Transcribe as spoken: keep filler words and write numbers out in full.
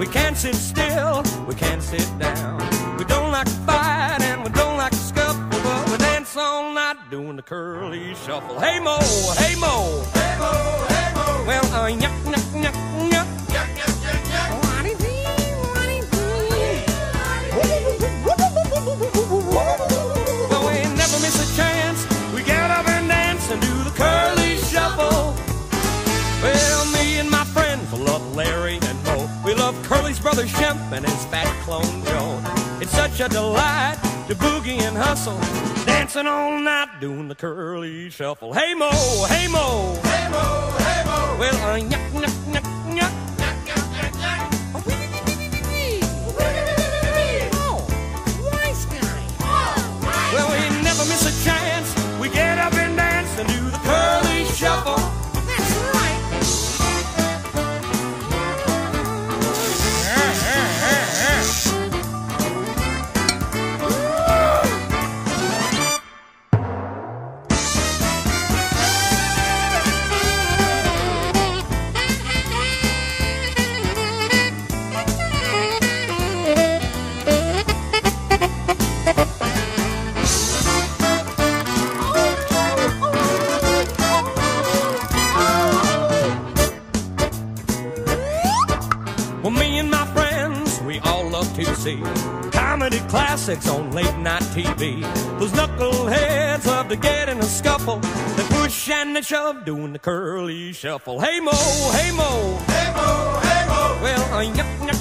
We can't sit still, we can't sit down. We don't like to fight and we don't like to scuffle, but we dance all night doing the curly shuffle. Hey Mo, hey Mo, Hey Mo, hey Mo. well, uh, yuck, yuck, yuck, yuck. Yuck, yuck, yuck, yuck. Well, we never miss a chance. We get up and dance and do the curly shuffle. Well, me and my friends love Larry and Mo. We love Curly's brother Shemp and his fat clone Joe. It's such a delight to boogie and hustle, dancing all night doing the curly shuffle. Hey Mo, hey Mo, Hey Mo, hey Mo. well, uh, yuck, yuck, yuck, yuck. Yuck, yuck, yuck, yuck. Well, we never miss a chance. We get up and dance and do the curly shuffle. That's right. Well, me and my friends, we all love to see comedy classics on late night T V. Those knuckleheads love to get in a scuffle. They push and they shove, doing the curly shuffle. Hey Mo, hey Mo, Hey Mo, hey Mo. well, uh, yuck, yuck,